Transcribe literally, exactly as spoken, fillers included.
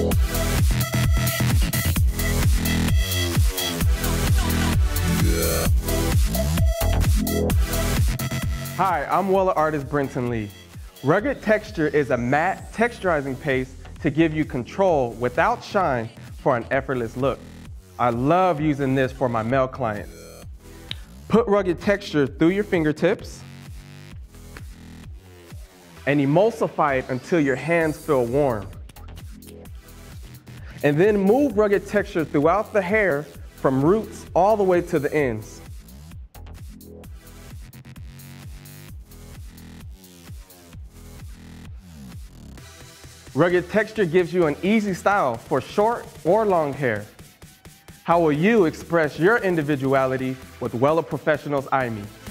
Hi, I'm Wella artist Brenton Lee. Rugged Texture is a matte texturizing paste to give you control without shine for an effortless look. I love using this for my male clients. Put Rugged Texture through your fingertips and emulsify it until your hands feel warm. And then move Rugged Texture throughout the hair from roots all the way to the ends. Rugged Texture gives you an easy style for short or long hair. How will you express your individuality with Wella Professionals E I M I?